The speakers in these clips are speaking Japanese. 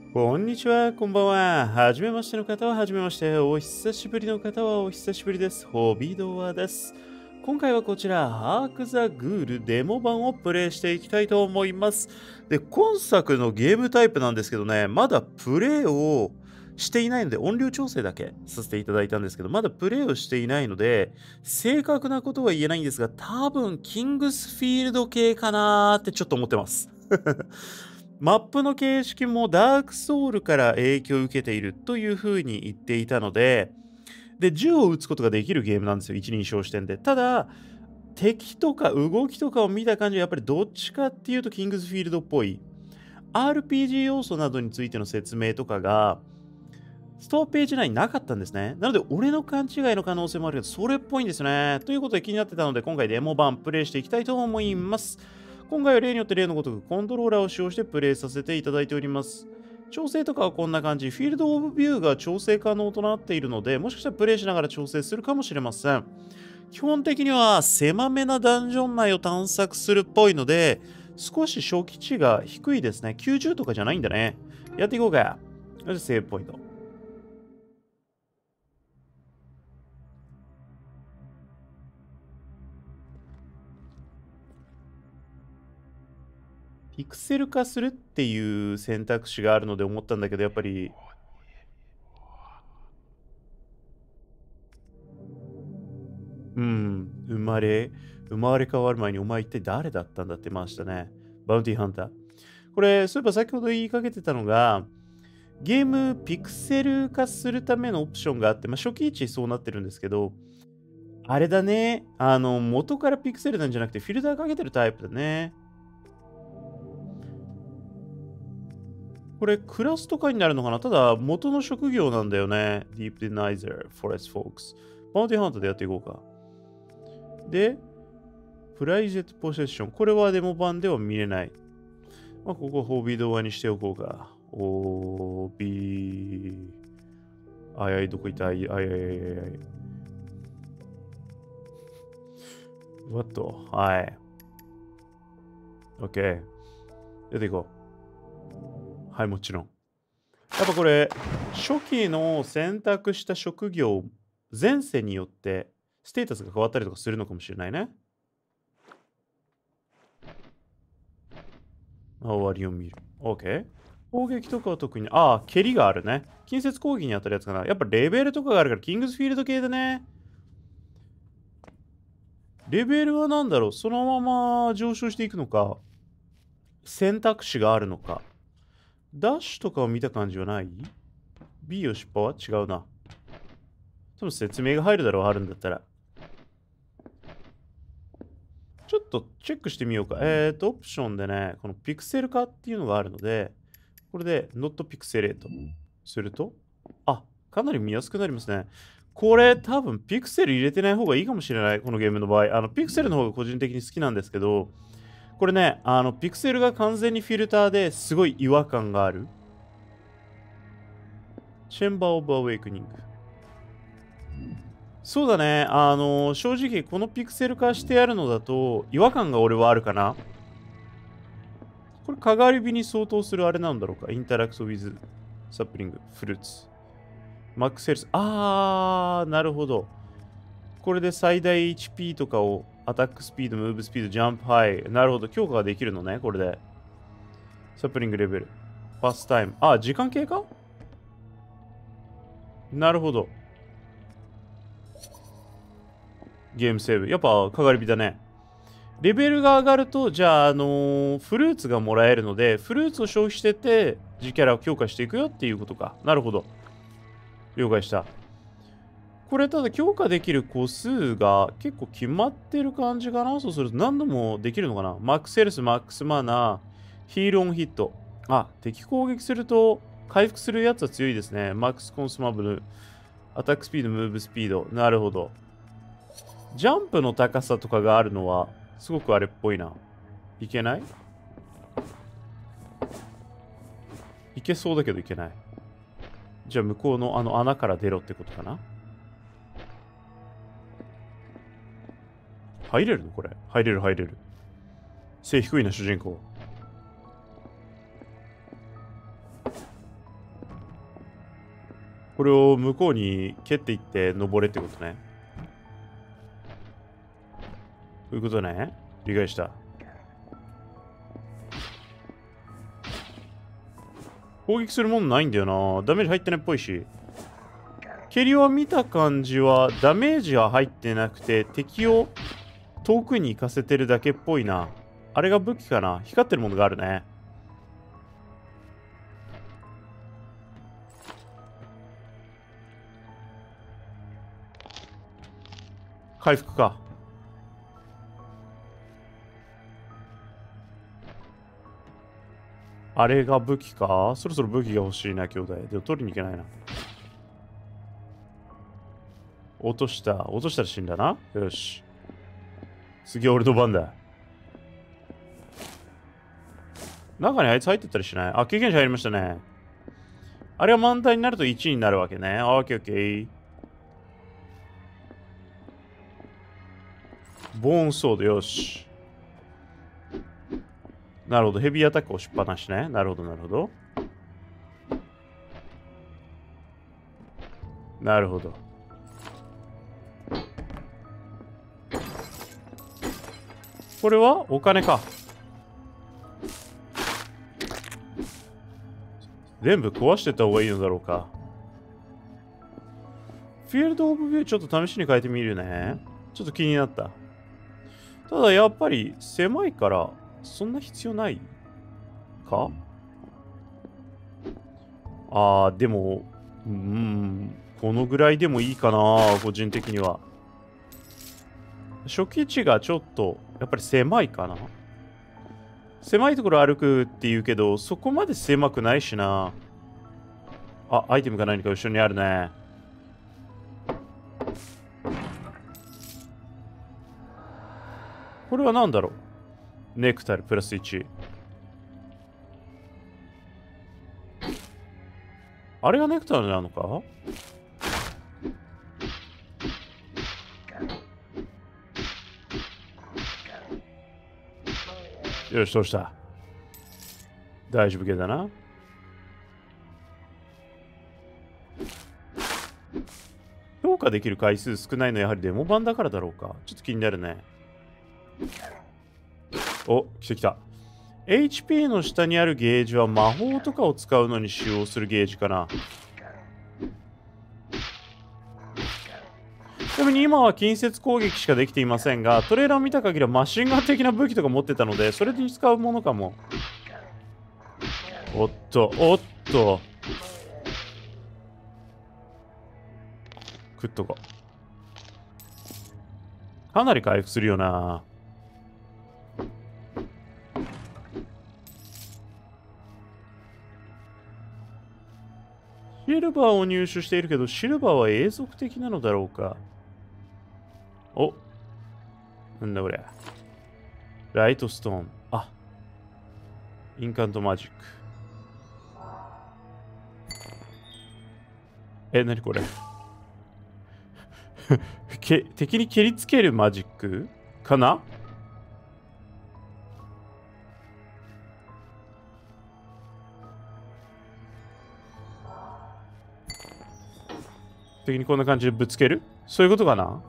こんにちは、こんばんは。はじめましての方ははじめまして。お久しぶりの方はお久しぶりです。ホビドアです。今回はこちら、ハーク・ザ・グールデモ版をプレイしていきたいと思います。で、今作のゲームタイプなんですけどね、まだプレイをしていないので、音量調整だけさせていただいたんですけど、まだプレイをしていないので、正確なことは言えないんですが、多分、キングスフィールド系かなーってちょっと思ってます。マップの形式もダークソウルから影響を受けているというふうに言っていたので、銃を撃つことができるゲームなんですよ、一人称視点で。ただ、敵とか動きとかを見た感じはやっぱりどっちかっていうとキングズフィールドっぽい。RPG 要素などについての説明とかが、ストアページ内になかったんですね。なので、俺の勘違いの可能性もあるけど、それっぽいんですね。ということで気になってたので、今回デモ版プレイしていきたいと思います。今回は例によって例のごとくコントローラーを使用してプレイさせていただいております。調整とかはこんな感じ。フィールドオブビューが調整可能となっているので、もしかしたらプレイしながら調整するかもしれません。基本的には狭めなダンジョン内を探索するっぽいので、少し初期値が低いですね。90とかじゃないんだね。やっていこうか。よし、セーブポイント。ピクセル化するっていう選択肢があるので思ったんだけど、やっぱり、生まれ変わる前にお前一体誰だったんだってましたね。バウンティーハンター。これ、そういえば先ほど言いかけてたのが、ゲームピクセル化するためのオプションがあって、初期位置そうなってるんですけど、あれだね。元からピクセルなんじゃなくてフィルターかけてるタイプだね。これ、クラスとかになるのかな。ただ、元の職業なんだよね。Deep Denizer, Forest Folks。バウンティーハンターでやっていこうか。で、プライジェットポセッション。これはデモ版では見れない。ここホビー動画にしておこうか。どこ行ったWhat? はい。OK。やっていこう。はい、もちろん。やっぱこれ、初期の選択した職業、前世によってステータスが変わったりとかするのかもしれないね。終わりを見る。OK。攻撃とかは特に、蹴りがあるね。近接攻撃に当たるやつかな。やっぱレベルとかがあるから、キングスフィールド系だね。レベルは何だろう、そのまま上昇していくのか、選択肢があるのか。ダッシュとかを見た感じはない？ B を失敗は違うな。多分説明が入るだろう、あるんだったら。ちょっとチェックしてみようか。オプションでね、このピクセル化っていうのがあるので、これで Not Pixelate すると、かなり見やすくなりますね。これ多分ピクセル入れてない方がいいかもしれない。このゲームの場合。ピクセルの方が個人的に好きなんですけど、これね、ピクセルが完全にフィルターですごい違和感がある。チェンバー・オブ・アウェイクニング。そうだね。正直このピクセル化してやるのだと違和感が俺はあるかな。これ、かがり火に相当するあれなんだろうか。インタラクトウィズサプリング、フルーツ。マックスヘルス。なるほど。これで最大 HP とかをアタックスピード、ムーブスピード、ジャンプハイ。なるほど。強化ができるのね、これで。サプリングレベル。パスタイム。時間経過なるほど。ゲームセーブ。やっぱ、かがり火だね。レベルが上がると、じゃあ、フルーツがもらえるので、フルーツを消費してて、自キャラを強化していくよっていうことか。なるほど。了解した。これ、ただ強化できる個数が結構決まってる感じかな。そうすると何度もできるのかな。マックスヘルス、マックスマナー、ヒールオンヒット。敵攻撃すると回復するやつは強いですね。マックスコンスマブル、アタックスピード、ムーブスピード。なるほど。ジャンプの高さとかがあるのは、すごくあれっぽいな。いけない？いけそうだけどいけない。じゃあ向こうのあの穴から出ろってことかな。入れるのこれ。入れる入れる。背低いな主人公。 これを向こうに蹴っていって登れってことね。こういうことね。理解した。攻撃するもんないんだよな。ダメージ入ってないっぽいし。蹴りは見た感じはダメージは入ってなくて敵を遠くに行かせてるだけっぽいな。あれが武器かな。光ってるものがあるね。回復か。あれが武器か。そろそろ武器が欲しいな、兄弟。でも取りに行けないな。落とした。落としたら死んだな。よし。次は俺の番だ。中にあいつ入ってったりしない？あ、経験者入りましたね。あれが満タンになると1になるわけね。オッケーオッケー。ボーンソード、よし。なるほど。ヘビーアタックをしっぱなしね。なるほど、なるほど。なるほど。これはお金か。全部壊してった方がいいのだろうか。フィールドオブビューちょっと試しに変えてみるね。ちょっと気になった。ただやっぱり狭いからそんな必要ないか。でも、このぐらいでもいいかな、個人的には。初期値がちょっとやっぱり狭いかな。狭いところ歩くって言うけど、そこまで狭くないしな。あ、アイテムが何か後ろにあるね。これは何だろう。ネクタルプラス1。あれがネクタルなのか。よし、どうした。大丈夫系だな。評価できる回数少ないのはやはりデモ版だからだろうか。ちょっと気になるね。お、来てきた。HP の下にあるゲージは魔法とかを使うのに使用するゲージかな。ちなみに今は近接攻撃しかできていませんが、トレーラーを見た限りはマシンガン的な武器とか持ってたので、それに使うものかも。おっと、おっと。食っとこう。かなり回復するよな。シルバーを入手しているけど、シルバーは永続的なのだろうか。お、なんだこれ。ライトストーン。あ、インカントマジック。なにこれ。敵に蹴りつけるマジックかな。敵にこんな感じでぶつける、そういうことかな。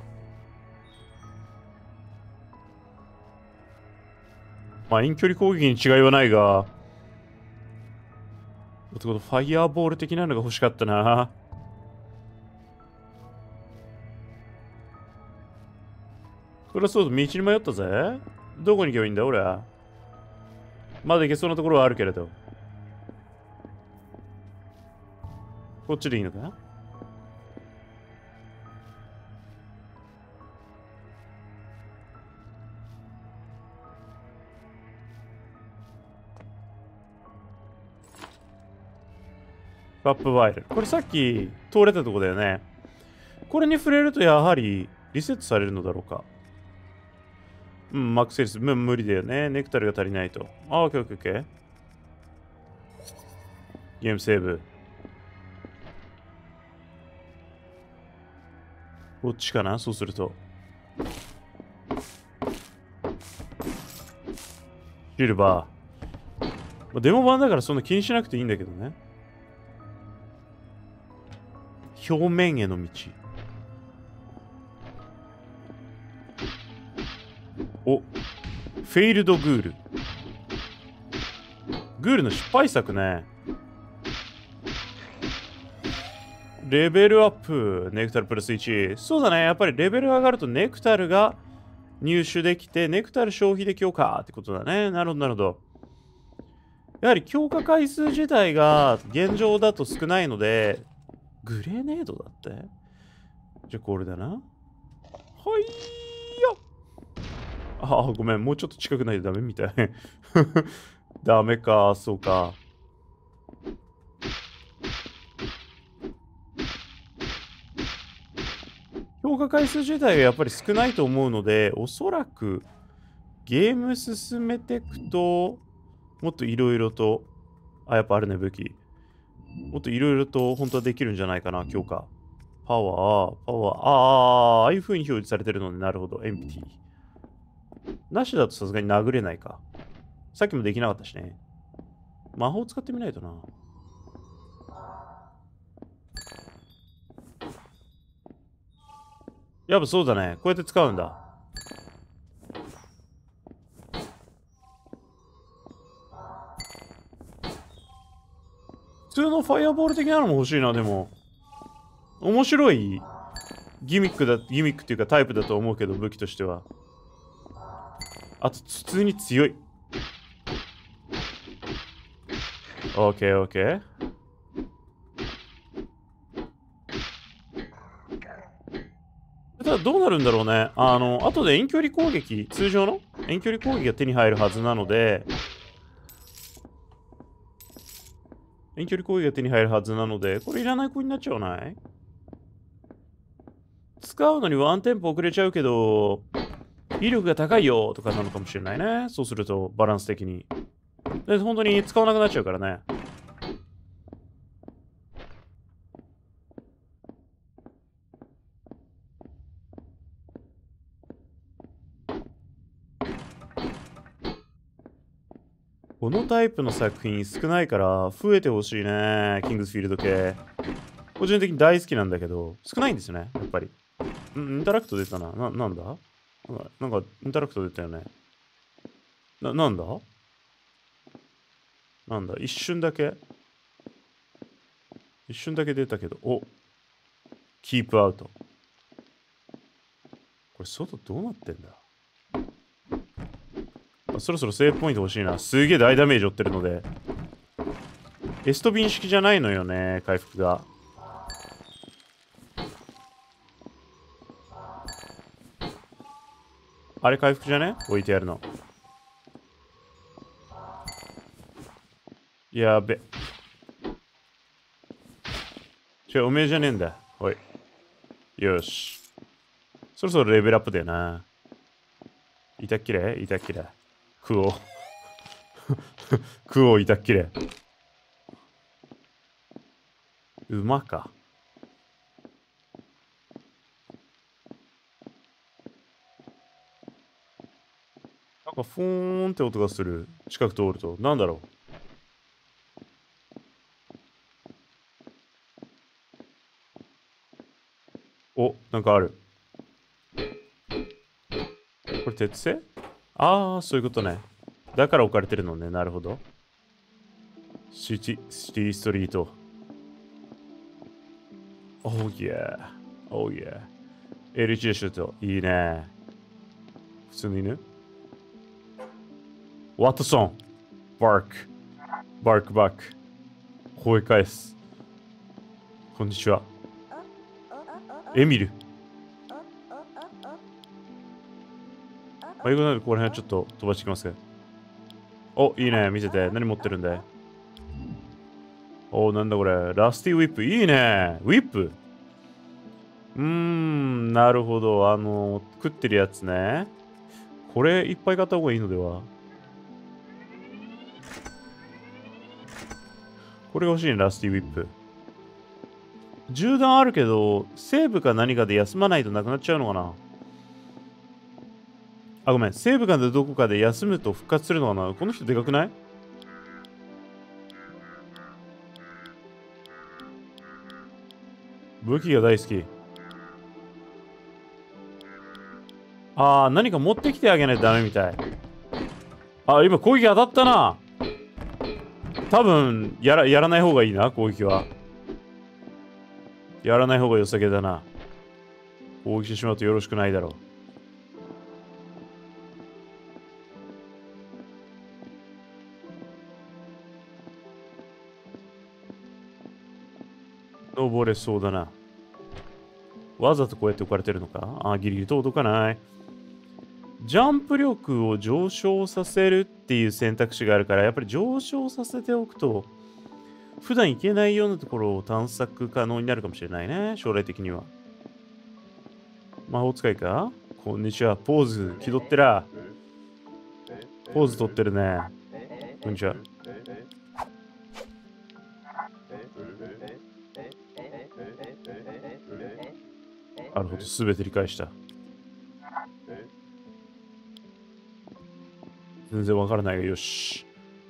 まあ遠距離攻撃に違いはないが、ファイヤーボール的なのが欲しかったな。これはそうだ、道に迷ったぜ。どこに行けばいいんだ俺は。まだ行けそうなところはあるけれど。こっちでいいのかな。カップワイル。これさっき通れたとこだよね。これに触れるとやはりリセットされるのだろうか。マックスセールス。無理だよね。ネクタルが足りないと。オッケーオッケーオッケー。ゲームセーブ。こっちかな、そうすると。シルバー。デモ版だからそんな気にしなくていいんだけどね。 表面への道。お、フェイルドグール。グールの失敗作ね。レベルアップ。ネクタルプラス1。そうだね。やっぱりレベル上がるとネクタルが入手できて、ネクタル消費で強化ってことだね。なるほど、なるほど。やはり強化回数自体が現状だと少ないので、グレネードだって。じゃあこれだな。はいよ。あ、ごめん。もうちょっと近くないとダメみたい。ダメか、そうか。評価回数自体がやっぱり少ないと思うので、おそらくゲーム進めていくと、もっといろいろと、やっぱあるね、武器。もっといろいろと本当はできるんじゃないかな、強化。パワー、ああいう風に表示されてるので、なるほど、エンプティ。なしだとさすがに殴れないか。さっきもできなかったしね。魔法使ってみないとな。やっぱそうだね。こうやって使うんだ。普通のファイアボール的なのも欲しいな、でも。面白いギミックっていうかタイプだと思うけど、武器としては。あと、普通に強い。オッケーオッケー。ただどうなるんだろうね。後で遠距離攻撃、通常の遠距離攻撃が手に入るはずなので、遠距離攻撃が手に入るはずなので、これいらない子になっちゃわない？使うのにワンテンポ遅れちゃうけど、威力が高いよとかなのかもしれないね。そうすると、バランス的に。で、本当に使わなくなっちゃうからね。このタイプの作品少ないから増えてほしいね。キングスフィールド系。個人的に大好きなんだけど、少ないんですよね、やっぱり。インタラクト出たな。なんだなんか、インタラクト出たよね。なんだ一瞬だけ出たけど、キープアウト。これ、外どうなってんだ？そろそろセーブポイント欲しいな。すげえ大ダメージ負ってるので。エストビン式じゃないのよね、回復が。あれ回復じゃね？置いてやるの。やべ。おめえじゃねえんだ。おい。よし。そろそろレベルアップだよな。いたっきれクオ。クオいたっきれ。馬か。なんかフォーンって音がする。近く通ると。なんだろう。なんかある。これ鉄製？そういうことね。だから置かれてるのね。なるほど。シティストリート。yeah. yeah. L1 でしょと。いいね。普通の犬？ワトソン。バークバック。声返す。こんにちは。エミル。英語なのでここら辺はちょっと飛ばしてきますけど。いいね。見せて。何持ってるんだい？なんだこれ。ラスティウィップ。いいね。ウィップ。なるほど。食ってるやつね。これいっぱい買った方がいいのでは？これが欲しいね、ラスティウィップ。銃弾あるけど、セーブか何かで休まないとなくなっちゃうのかな？ごめん。セーブかでどこかで休むと復活するのかな？この人でかくない？ 武器が大好き。ああ、何か持ってきてあげないとダメみたい。あ、今攻撃当たったな。多分、やらない方がいいな、攻撃は。やらない方が良さげだな。攻撃してしまうとよろしくないだろう。登れそうだな。わざとこうやって置かれてるのか。あ、ギリギリ届かない。ジャンプ力を上昇させるっていう選択肢があるから、やっぱり上昇させておくと、普段行けないようなところを探索可能になるかもしれないね。将来的には。魔法使いか？こんにちは。ポーズ気取ってら。ポーズ取ってるね。こんにちは。なるほど、すべて理解した。全然わからないが、よし。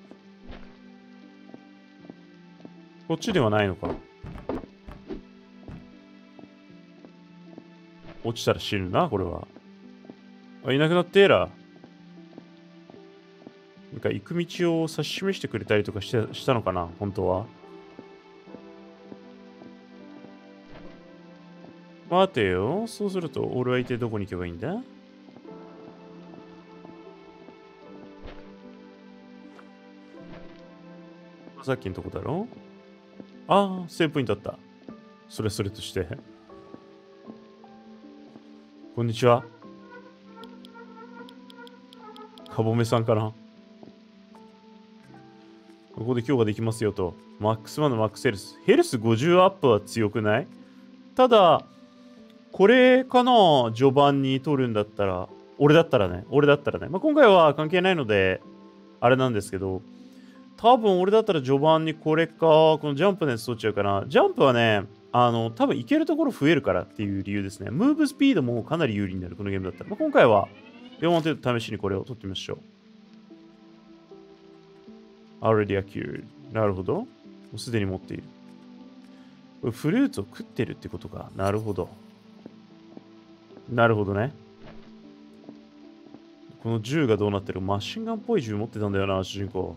こっちではないのか。落ちたら死ぬな、これは。あ、いなくなってえら。なんか行く道を指し示してくれたりとかしたのかな、本当は。待てよ。そうすると、俺は一体どこに行けばいいんだ？さっきのとこだろ？ああ、セーブポイントあった。それとして。こんにちは。かぼめさんかな？ここで今日ができますよと。マックス1のマックスヘルス。ヘルス50アップは強くない？ただ、これかな？序盤に取るんだったら。俺だったらね。まあ、今回は関係ないので、あれなんですけど、多分俺だったら序盤にこれか、このジャンプのやつ取っちゃうかな。ジャンプはね、多分いけるところ増えるからっていう理由ですね。ムーブスピードもかなり有利になる、このゲームだったら。まあ、今回は、4問程度試しにこれを取ってみましょう。already acquired。なるほど。もうすでに持っている。これフルーツを食ってるってことか。なるほど。なるほどね。この銃がどうなってる？マシンガンっぽい銃持ってたんだよな、主人公。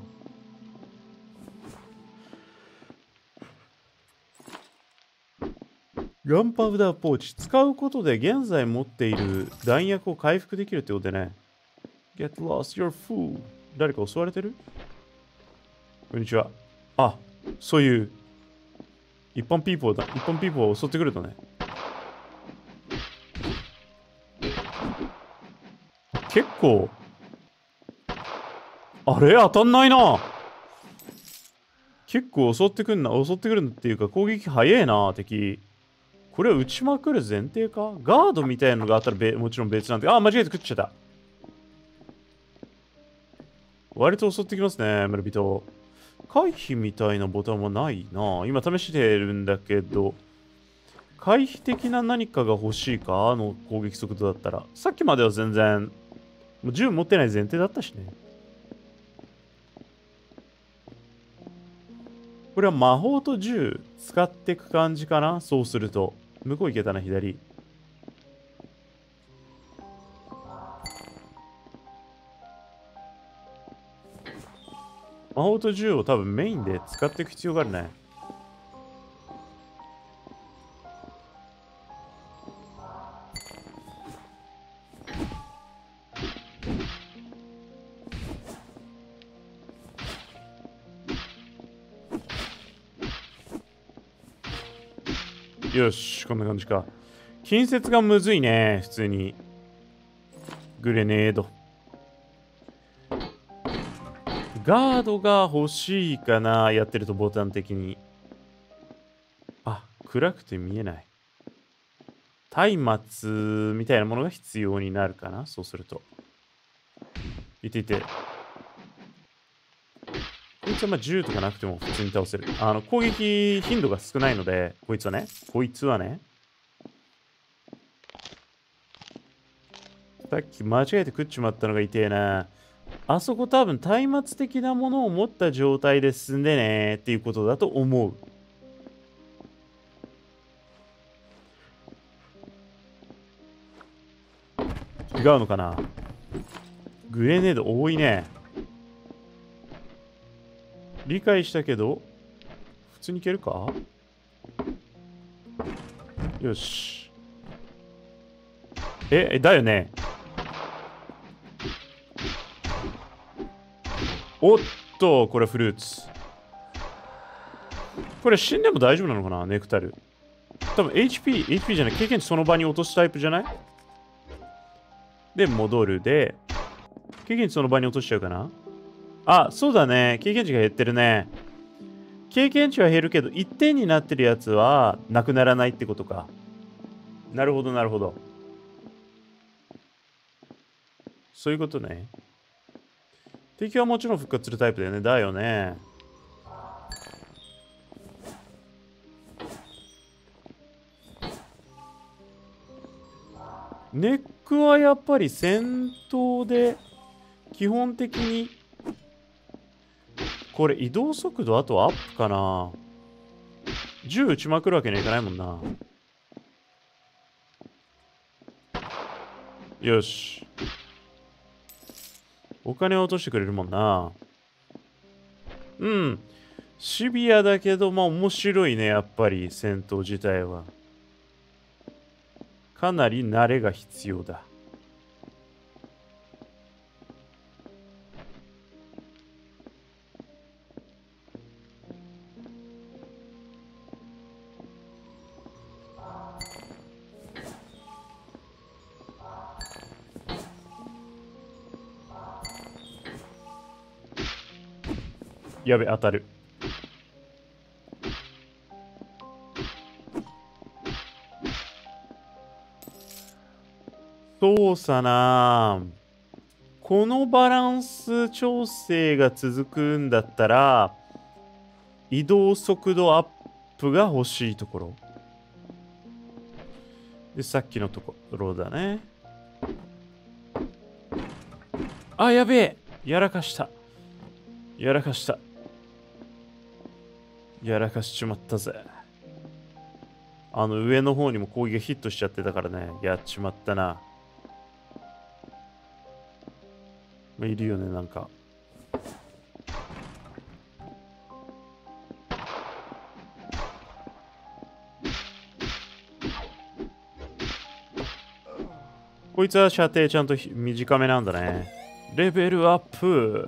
ガンパウダーポーチ。使うことで現在持っている弾薬を回復できるってことでね。Get lost, you're fool. 誰か襲われてる？こんにちは。あ、そういう一般ピーポーだ。一般ピーポーを襲ってくるとね。結構、あれ当たんないな。結構襲ってくるんっていうか攻撃早えな、敵。これは撃ちまくる前提か？ガードみたいなのがあったらもちろん別なんで。あ、間違えて食っちゃった。割と襲ってきますね、村人。回避みたいなボタンはないな。今試してるんだけど、回避的な何かが欲しいか？攻撃速度だったら。さっきまでは全然、もう銃持ってない前提だったしね。これは魔法と銃使っていく感じかな？そうすると。向こう行けたな、左。魔法と銃を多分メインで使っていく必要があるね。よし、こんな感じか。近接がむずいね、普通に。グレネード。ガードが欲しいかな、やってるとボタン的に。あ、暗くて見えない。松明みたいなものが必要になるかな、そうすると。いていて。こいつはまあ銃とかなくても普通に倒せる。攻撃頻度が少ないので、こいつはね。さっき間違えて食っちまったのが痛えな。あそこ多分松明的なものを持った状態で進んでねっていうことだと思う。 違うのかな。グレネード多いね。理解したけど、普通にいけるか。よし。だよね。おっと、これフルーツ。これ死んでも大丈夫なのかな、ネクタル。多分 HP じゃない、経験値その場に落とすタイプじゃない。で、戻るで、経験値その場に落としちゃうかな。あ、そうだね。経験値が減ってるね。経験値は減るけど、1点になってるやつはなくならないってことか。なるほど、なるほど。そういうことね。敵はもちろん復活するタイプだよね。だよね。ネックはやっぱり戦闘で基本的にこれ移動速度あとアップかな。銃撃ちまくるわけにはいかないもんな。よし。お金を落としてくれるもんな。うん。シビアだけど、まあ面白いね、やっぱり戦闘自体は。かなり慣れが必要だ。やべ、当たる。そうさな。このバランス調整が続くんだったら、移動速度アップが欲しいところ。で、さっきのところだね。あ、やべえ。やらかした。やらかした。やらかしちまったぜ。上の方にも攻撃がヒットしちゃってたからね。やっちまったな。いるよね、なんか。こいつは射程ちゃんと短めなんだね。レベルアップ。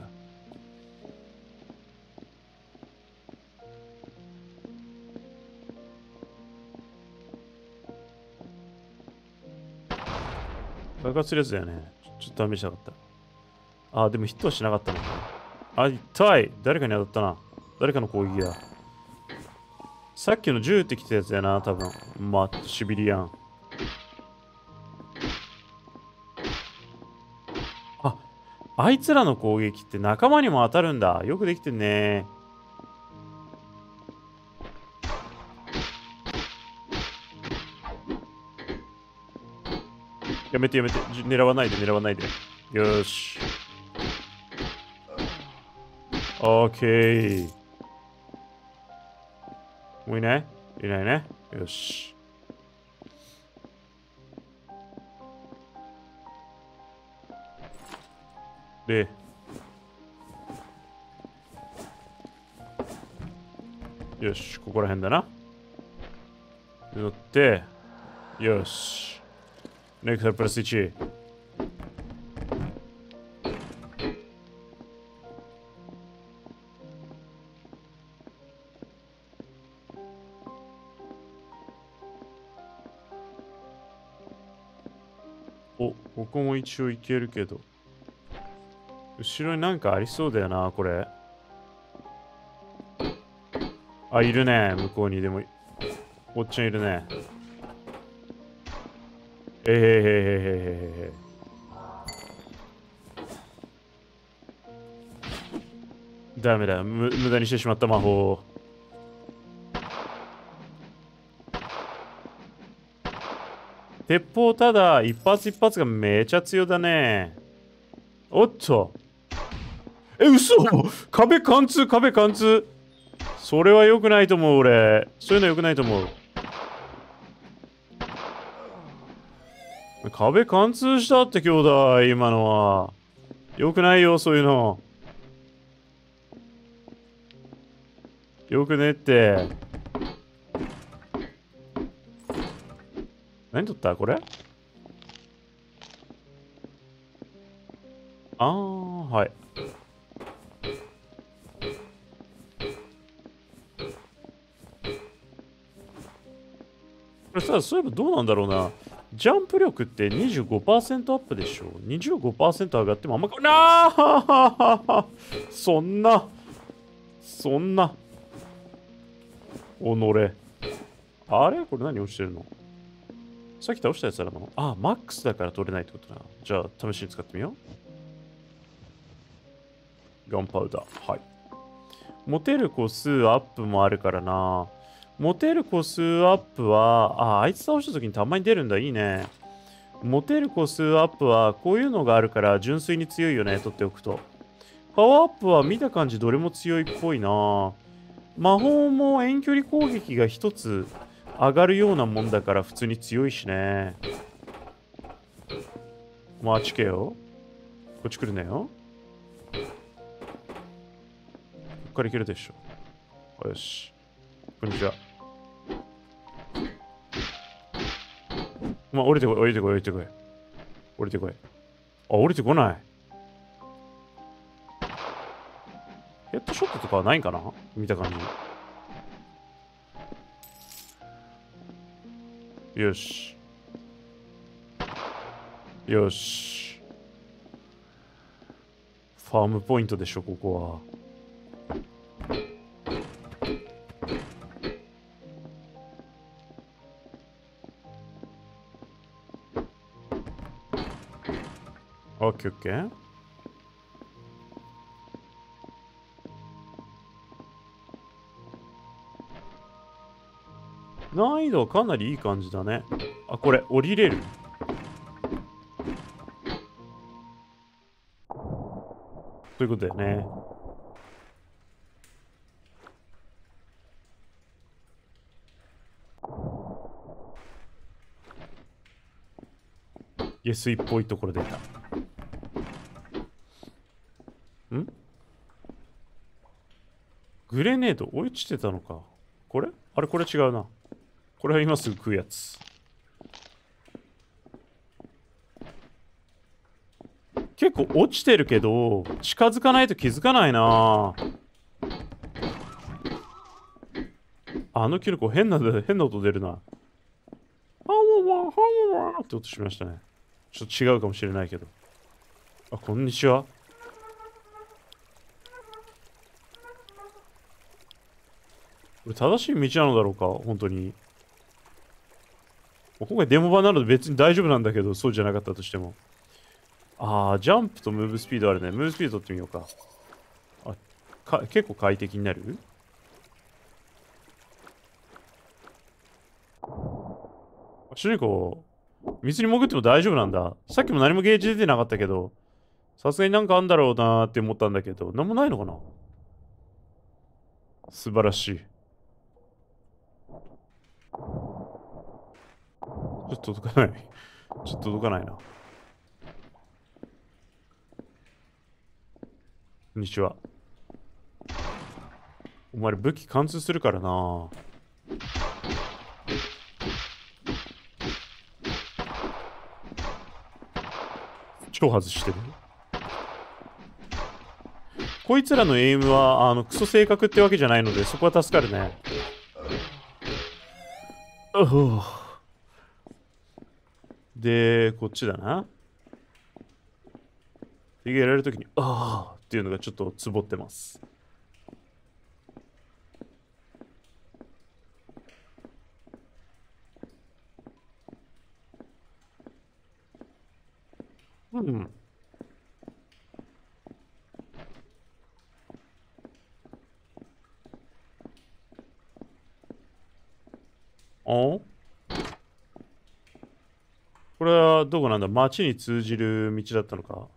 爆発するやつだよね。ちょっと試したかった。あ、でもヒットはしなかったのか。あ、痛い。誰かに当たったな。誰かの攻撃だ。さっきの銃ってきたやつやな、多分。まあ、シビリアン。あ、あいつらの攻撃って仲間にも当たるんだ。よくできてんね。やめてやめて。狙わないで、狙わないで。よし。オッケー。もういない？いないね。よし。で、よし、ここら辺だな。乗って、よし。ネクタープラス1。お、ここも一応いけるけど。後ろになんかありそうだよな、これ。あ、いるね、向こうに。でも、おっちゃんいるね。ダメだ、無駄にしてしまった魔法。鉄砲ただ、一発一発がめちゃ強だね。おっと。嘘壁貫通、壁貫通。それは良くないと思う、俺。そういうの良くないと思う。 壁貫通したって兄弟、今のは。よくないよ、そういうの。よくねって。何取ったこれ？あー、はい。これさ、そういえばどうなんだろうな。ジャンプ力って25%アップでしょ？ 25% 上がってもあんまなあそんな、そんな、己。あれこれ何落ちてるの？さっき倒したやつだの？あ、マックスだから取れないってことな。じゃあ、試しに使ってみよう。ガンパウダー。はい。持てる個数アップもあるからな。持てる個数アップは、あいつ倒した時にたまに出るんだ。いいね。持てる個数アップは、こういうのがあるから純粋に強いよね。取っておくと。パワーアップは見た感じどれも強いっぽいな。魔法も遠距離攻撃が一つ上がるようなもんだから普通に強いしね。まあ、あっちけよ。こっち来るなよ。こっから行けるでしょ。よし。こんにちは。まあ、降りてこい、降りてこい、降りてこい。降りてこい。あ、降りてこない。ヘッドショットとかはないんかな見た感じ。よし。よし。ファームポイントでしょ、ここは。オッケーオッケー。難易度はかなりいい感じだね。あ、これ、降りれる？ということだよね。下水っぽいところ出た。ん？グレネード落ちてたのか。これ？あれこれ違うな。これは今すぐ食うやつ。結構落ちてるけど、近づかないと気づかないな。あのキノコ変な音出るな。ハワワ、ハワワって音しましたね。ちょっと違うかもしれないけど。あ、こんにちは。これ正しい道なのだろうか本当に。今回デモ版なので別に大丈夫なんだけど、そうじゃなかったとしても。あー、ジャンプとムーブスピードあるね。ムーブスピード取ってみようか。結構快適になる？主人公、水に潜っても大丈夫なんだ。さっきも何もゲージ出てなかったけど、さすがになんかあんだろうなーって思ったんだけど、なんもないのかな？素晴らしい。ちょっと届かない。ちょっと届かないな。こんにちは。お前武器貫通するからな。超外してる。こいつらのエイムは、クソ正確ってわけじゃないので、そこは助かるね。で、こっちだな。逃げられるときに、ああっていうのがちょっとつぼってます。うん。おこれはどこなんだ？街に通じる道だったのか？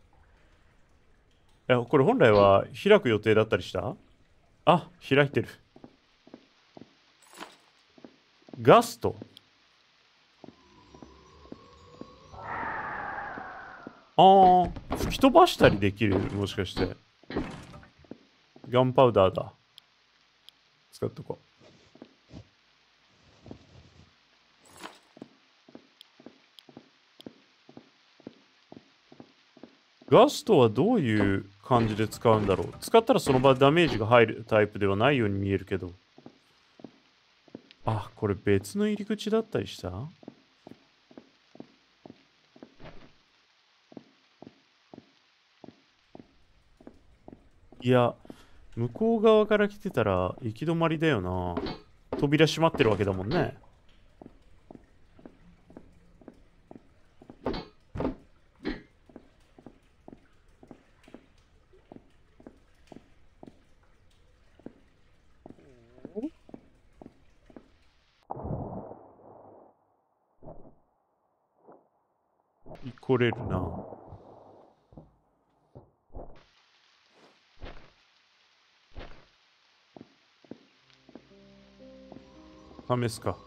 これ本来は開く予定だったりした？あ、開いてる。ガスト。 ああ、吹き飛ばしたりできる、もしかして。ガンパウダーだ。使っとこう。ガストはどういう感じで使うんだろう。使ったらその場でダメージが入るタイプではないように見えるけど。あ、これ別の入り口だったりした？いや、向こう側から来てたら行き止まりだよな。扉閉まってるわけだもんね。来れるな。試すか。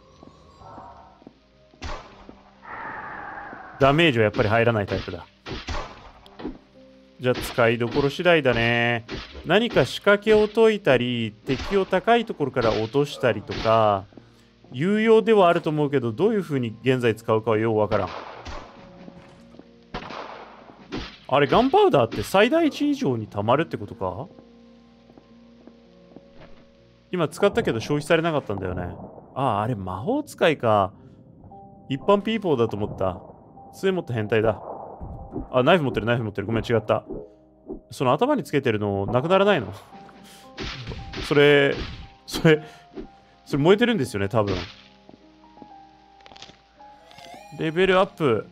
ダメージはやっぱり入らないタイプだ。じゃあ使いどころ次第だね。何か仕掛けを解いたり、敵を高いところから落としたりとか、有用ではあると思うけど、どういう風に現在使うかはようわからん。あれ、ガンパウダーって最大値以上に溜まるってことか？今使ったけど消費されなかったんだよね。ああ、あれ魔法使いか。一般ピーポーだと思った。杖持った変態だ。あ、ナイフ持ってる、ナイフ持ってる。ごめん、違った。その頭につけてるの、なくならないの？それ、それ、それ燃えてるんですよね、多分。レベルアップ。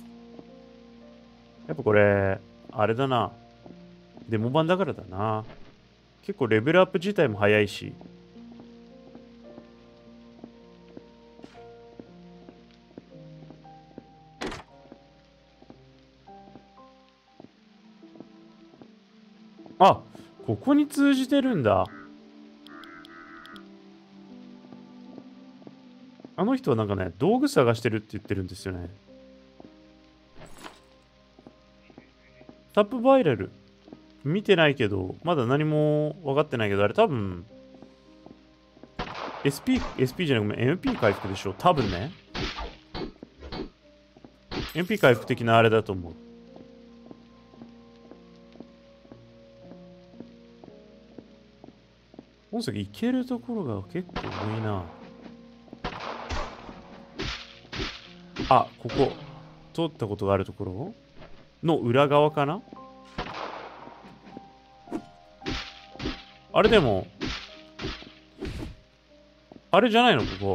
やっぱこれ、あれだな。デモ版だからだな。結構レベルアップ自体も早いし。あ、ここに通じてるんだ。あの人はなんかね、道具探してるって言ってるんですよね。タップバイラル。見てないけど、まだ何も分かってないけど、あれ多分、SP じゃなくて MP 回復でしょ。多分ね。MP 回復的なあれだと思う。本崎行けるところが結構多いな。あ、ここ。通ったことがあるところの裏側かな？あれでも、あれじゃないのここ。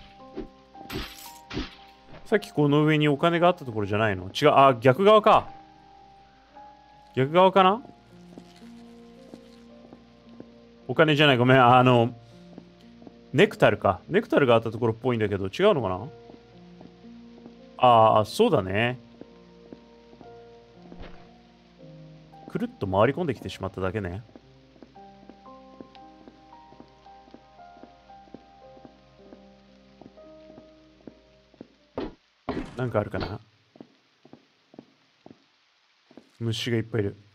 さっきこの上にお金があったところじゃないの？違う、あ、逆側か。逆側かな？お金じゃない、ごめん。ネクタルか。ネクタルがあったところっぽいんだけど、違うのかな？ああ、そうだね。くるっと回り込んできてしまっただけね。なんかあるかな？虫がいっぱいいる。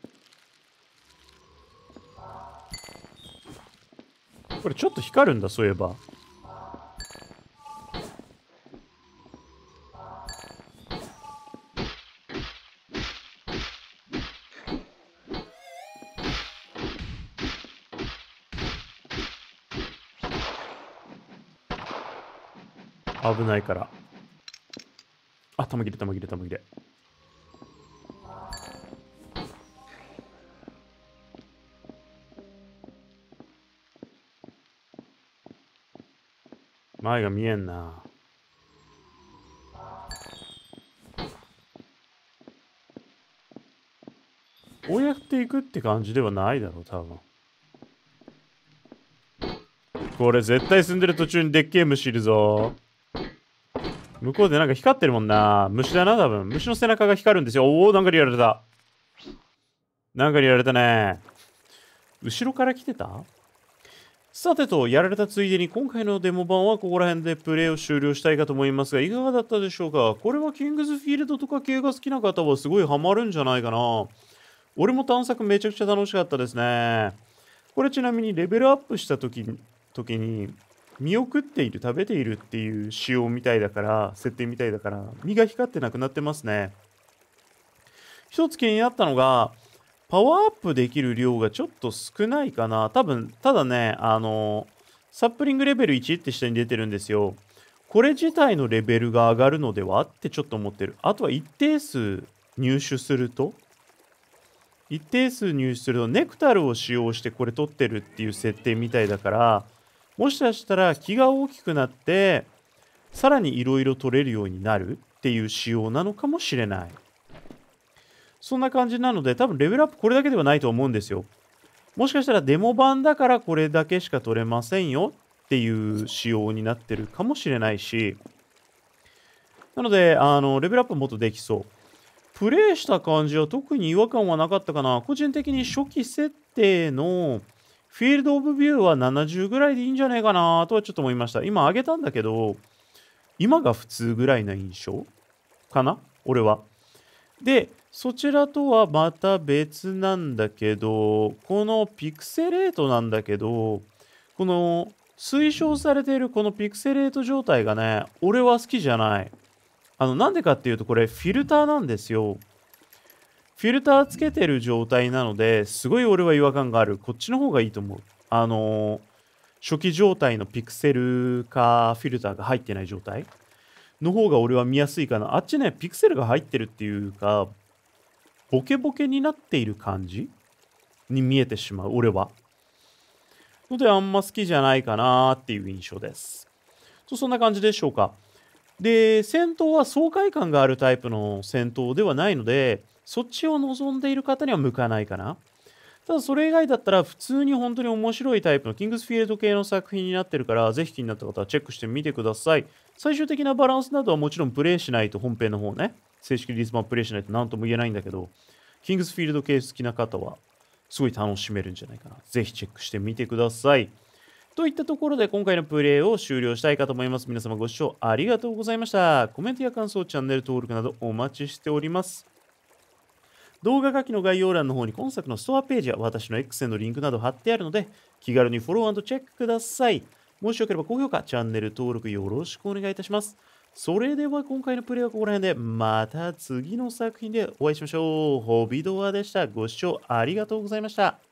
これちょっと光るんだ、そういえば。危ないから。あ、弾切れ、弾切れ、弾切れ。前が見えんな。こうやっていくって感じではないだろう、多分。これ絶対住んでる途中にでっけえ虫いるぞ。向こうでなんか光ってるもんな。虫だな、多分。虫の背中が光るんですよ。おお、なんかにやられた。なんかにやられたね。後ろから来てた？ さてと、やられたついでに今回のデモ版はここら辺でプレイを終了したいかと思いますが、いかがだったでしょうか。これはキングズフィールドとか系が好きな方はすごいハマるんじゃないかな。俺も探索めちゃくちゃ楽しかったですね。これちなみにレベルアップした時に見送っている、食べているっていう仕様みたいだから、設定みたいだから、身が光ってなくなってますね。一つ気になったのが、パワーアップできる量がちょっと少ないかな。多分、ただね、サップリングレベル1って下に出てるんですよ。これ自体のレベルが上がるのではってちょっと思ってる。あとは一定数入手するとネクタルを使用してこれ取ってるっていう設定みたいだから、もしかしたら気が大きくなって、さらにいろいろ取れるようになるっていう仕様なのかもしれない。そんな感じなので、多分レベルアップこれだけではないと思うんですよ。もしかしたらデモ版だからこれだけしか取れませんよっていう仕様になってるかもしれないし、なので、レベルアップもっとできそう。プレイした感じは特に違和感はなかったかな。個人的に初期設定のフィールドオブビューは70ぐらいでいいんじゃないかなとはちょっと思いました。今上げたんだけど、今が普通ぐらいな印象かな俺は。で、そちらとはまた別なんだけど、このピクセレートなんだけど、この推奨されているこのピクセレート状態がね、俺は好きじゃない。なんでかっていうと、これフィルターなんですよ。フィルターつけてる状態なので、すごい俺は違和感がある。こっちの方がいいと思う。初期状態のピクセル化フィルターが入ってない状態の方が俺は見やすいかな。あっちね、ピクセルが入ってるっていうか、ボケボケになっている感じに見えてしまう、俺は。ので、あんま好きじゃないかなっていう印象です。そんな感じでしょうか。で、戦闘は爽快感があるタイプの戦闘ではないので、そっちを望んでいる方には向かないかな。ただそれ以外だったら普通に本当に面白いタイプのキングスフィールド系の作品になってるから、ぜひ気になった方はチェックしてみてください。最終的なバランスなどはもちろんプレイしないと本編の方ね、正式リリース版プレイしないと何とも言えないんだけど、キングスフィールド系好きな方はすごい楽しめるんじゃないかな。ぜひチェックしてみてください。といったところで今回のプレイを終了したいかと思います。皆様ご視聴ありがとうございました。コメントや感想、チャンネル登録などお待ちしております。動画下記の概要欄の方に今作のストアページや私の X へのリンクなど貼ってあるので、気軽にフォロー&チェックください。もしよければ高評価、チャンネル登録よろしくお願いいたします。それでは今回のプレイはここら辺で、また次の作品でお会いしましょう。ホビドアでした。ご視聴ありがとうございました。